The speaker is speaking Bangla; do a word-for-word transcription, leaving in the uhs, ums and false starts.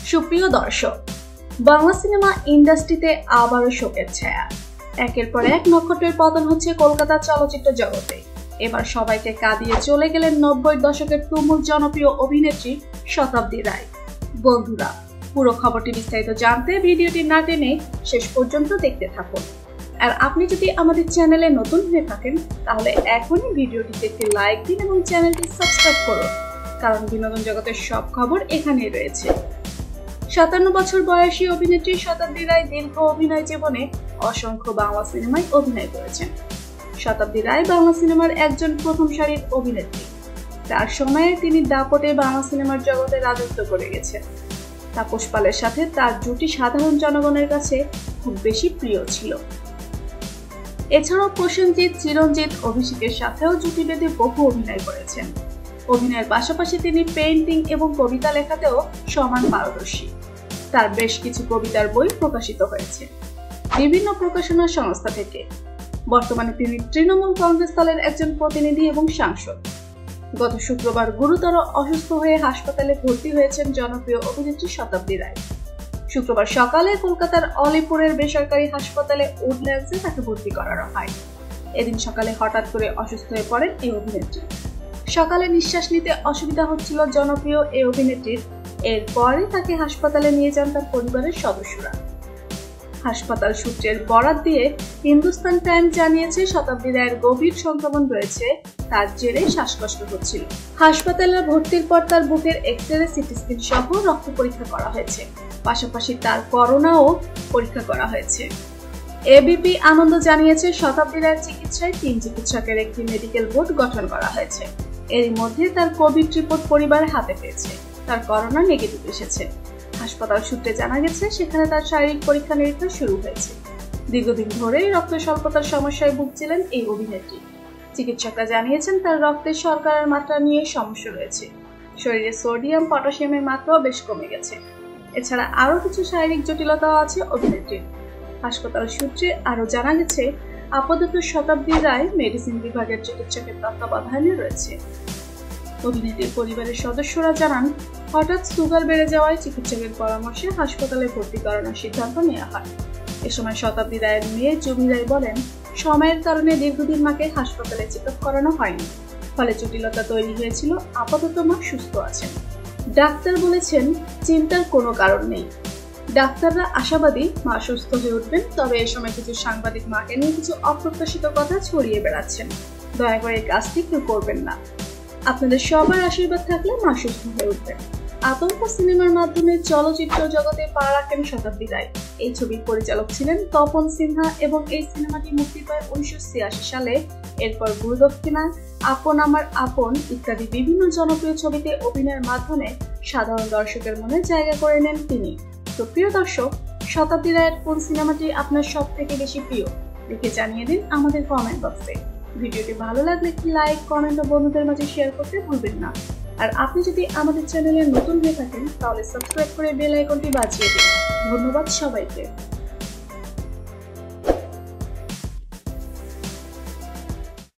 সুপ্রিয় দর্শক, বাংলা সিনেমা ইন্ডাস্ট্রিতে আবারও শোকের ছায়া। একের পর এক নক্ষত্রের পতন হচ্ছে কলকাতা চলচ্চিত্র জগতে। এবার সবাইকে কাঁদিয়ে চলে গেলেন নব্বই দশকের তুমুল জনপ্রিয় অভিনেত্রী শতাব্দী রায়। বন্ধুরা, পুরো খবরটি বিস্তারিত জানতে ভিডিওটি না টেনে শেষ পর্যন্ত দেখতে থাকুন। আর আপনি যদি আমাদের চ্যানেলে নতুন হয়ে থাকেন তাহলে এখনই ভিডিওটিতে একটি লাইক দিন এবং চ্যানেলটি সাবস্ক্রাইব করুন, কারণ বিনোদন জগতের সব খবর এখানেই রয়েছে। সাতান্ন বছর বয়সী অভিনেত্রী শতাব্দী রায় দীর্ঘ অভিনয় জীবনে অসংখ্য বাংলা সিনেমায় অভিনয় করেছেন। শতাব্দী রায় বাংলা সিনেমার একজন প্রথম সারির অভিনেত্রী। তার সময়ে তিনি দাপটে বাংলা সিনেমার জগতে রাজত্ব করে গেছেন। তাপস পালের সাথে তার জুটি সাধারণ জনগণের কাছে খুব বেশি প্রিয় ছিল। এছাড়াও প্রসেনজিৎ, চিরঞ্জিত, অভিষেকের সাথেও জুটি বেঁধে বহু অভিনয় করেছেন। অভিনয়ের পাশাপাশি তিনি পেইন্টিং এবং কবিতা লেখাতেও সমান পারদর্শী। তার বেশ কিছু কবিতার বই প্রকাশিত হয়েছে বিভিন্ন প্রকাশনা সংস্থা থেকে। বর্তমানে তিনি তৃণমূল কংগ্রেস দলের একজন প্রতিনিধি এবং সাংসদ। গত শুক্রবার গুরুতর অসুস্থ হয়ে হাসপাতালে ভর্তি হয়েছেন জনপ্রিয় অভিনেত্রী শতাব্দী রায়। শুক্রবার সকালে কলকাতার অলিপুরের বেসরকারি হাসপাতালে উডল্যান্ডসে তাকে ভর্তি করানো হয়। এদিন সকালে হঠাৎ করে অসুস্থ হয়ে পড়েন এই অভিনেত্রী। সকালে নিঃশ্বাস নিতে অসুবিধা হচ্ছিল জনপ্রিয় এই অভিনেত্রীর। এরপরে তাকে হাসপাতালে নিয়ে যান তার পরিবারের সদস্যরা। হাসপাতাল সূত্রের বরাত দিয়ে হিন্দুস্তান টাইমস জানিয়েছে, শতাব্দী রায়ের গভীর সংক্রমণ রয়েছে, তার জেরে শ্বাসকষ্ট হচ্ছিল। হাসপাতালে ভর্তির পর তার বুকের এক্স-রে, সিটি স্ক্যান সহ রক্ত পরীক্ষা করা হয়েছে। পাশাপাশি তার করোনাও পরীক্ষা করা হয়েছে। এবিপি আনন্দ জানিয়েছে, শতাব্দী রায়ের চিকিৎসায় তিন চিকিৎসকের একটি মেডিকেল বোর্ড গঠন করা হয়েছে। এরই মধ্যে তার কোভিড রিপোর্ট পরিবারের হাতে পেয়েছে। তার করোনা নেগেটিভ এসেছে। হাসপাতাল সূত্রে জানা গেছে, সেখানে তার শারীরিক পরীক্ষা নিরীক্ষা শুরু হয়েছে। দীর্ঘদিন ধরেই রক্ত স্বল্পতার সমস্যায় ভুগছিলেন এই অভিনেত্রী। চিকিৎসকরা জানিয়েছেন, তার রক্তের শর্করার মাত্রা নিয়ে সমস্যা রয়েছে। শরীরে সোডিয়াম, পটাশিয়ামের মাত্রাও বেশ কমে গেছে। এছাড়া আরো কিছু শারীরিক জটিলতাও আছে অভিনেত্রীর। হাসপাতাল সূত্রে আরো জানা গেছে, আপাতত শতাব্দী রায় মেডিসিন বিভাগের চিকিৎসকের তত্ত্বাবধানে রয়েছে। অভিনেত্রীর পরিবারের সদস্যরা জানান, হঠাৎ সুগার বেড়ে যাওয়ায় চিকিৎসকের পরামর্শে হাসপাতালে ভর্তি করানোর সিদ্ধান্ত নেওয়া হয়। এ সময় শতাব্দী রায়ের মেয়ে জুমি রায় বলেন, সময়ের কারণে দীর্ঘদিন মাকে হাসপাতালে চেক আপ করানো হয়নি, ফলে জটিলতা তৈরি হয়েছিল। আপাতত মা সুস্থ আছেন। ডাক্তার বলেছেন, চিন্তার কোনো কারণ নেই। ডাক্তাররা আশাবাদী মা সুস্থ হয়ে উঠবেন। তবে এ সময় কিছু সাংবাদিক মাকে নিয়ে কিছু অপ্রত্যাশিত কথা ছড়িয়ে বেড়াচ্ছেন। দয়া করে এই কাজটি কেউ করবেন না। আপনাদের সবার আশীর্বাদ থাকলে মা সুস্থ হয়ে উঠবেন। আতঙ্ক সিনেমার মাধ্যমে চলচ্চিত্র জগতে পা রাখেন শতাব্দী রায়। এই ছবির পরিচালক ছিলেন তপন সিনহা এবং এই সিনেমাটি মুক্তি পায় উনিশশো ছিয়াশি সালে। এরপর গুরুদক্ষিণা, আপন আমার আপন ইত্যাদি বিভিন্ন জনপ্রিয় ছবিতে অভিনয়ের মাধ্যমে সাধারণ দর্শকের মনে জায়গা করে নেন তিনি। তো প্রিয় দর্শক, শতাব্দী রায়ের কোন সিনেমাটি আপনার সব থেকে বেশি প্রিয় লিখে জানিয়ে দিন আমাদের কমেন্ট বক্সে। ভিডিওটি ভালো লাগলে একটি লাইক, কমেন্ট ও বন্ধুদের মাঝে শেয়ার করতে ভুলবেন না। আর আপনি যদি আমাদের চ্যানেলে নতুন হয়ে থাকেন তাহলে সাবস্ক্রাইব করে বেল আইকনটি বাজিয়ে দিন। ধন্যবাদ সবাইকে।